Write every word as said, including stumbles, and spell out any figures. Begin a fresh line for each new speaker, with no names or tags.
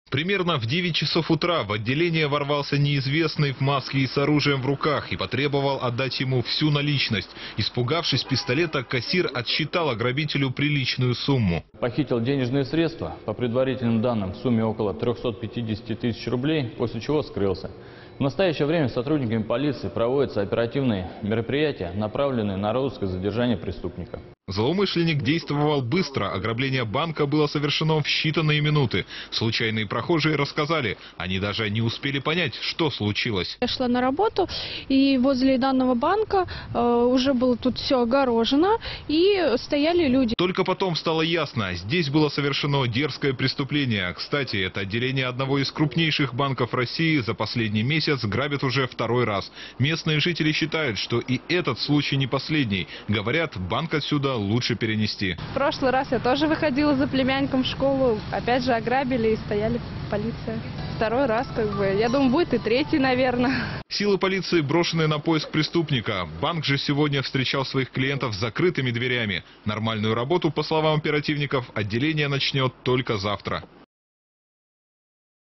Примерно в девять часов утра в отделение ворвался неизвестный в маске и с оружием в руках и потребовал отдать ему всю наличность. Испугавшись пистолета, кассир отсчитал ограбителю приличную сумму.
Похитил денежные средства, по предварительным данным, в сумме около трёхсот пятидесяти тысяч рублей, после чего скрылся. В настоящее время сотрудниками полиции проводятся оперативные мероприятия, направленные на розыск и задержание преступника.
Злоумышленник действовал быстро. Ограбление банка было совершено в считанные минуты. Случайные прохожие рассказали, они даже не успели понять, что случилось.
Я шла на работу, и возле данного банка э, уже было тут все огорожено, и стояли люди.
Только потом стало ясно, здесь было совершено дерзкое преступление. Кстати, это отделение одного из крупнейших банков России за последний месяц грабят уже второй раз. Местные жители считают, что и этот случай не последний. Говорят, банк отсюда лучше перенести.
В прошлый раз я тоже выходила за племянником в школу, опять же ограбили и стояли полиция. Второй раз, как бы, я думаю, будет и третий, наверное.
Силы полиции брошены на поиск преступника. Банк же сегодня встречал своих клиентов с закрытыми дверями. Нормальную работу, по словам оперативников, отделение начнет только завтра.